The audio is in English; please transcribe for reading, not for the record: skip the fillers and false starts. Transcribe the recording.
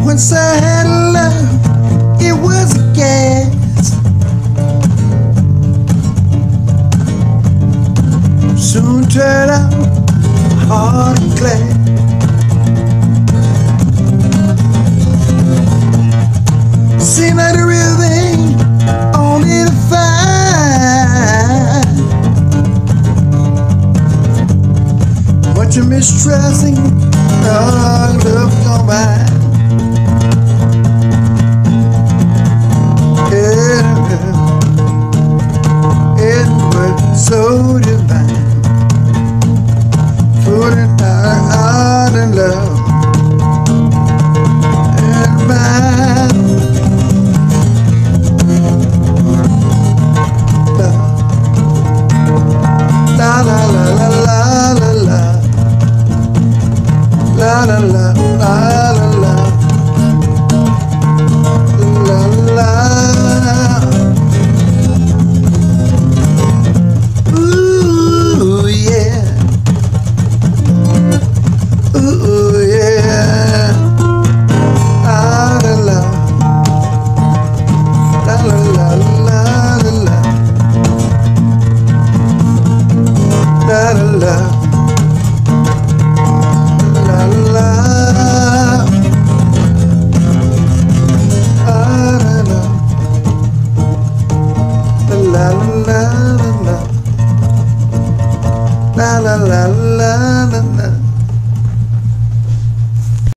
Once I had a love, it was a gas. Soon turned out hard and glass. Seemed like the real thing, only to find much of mistrusting.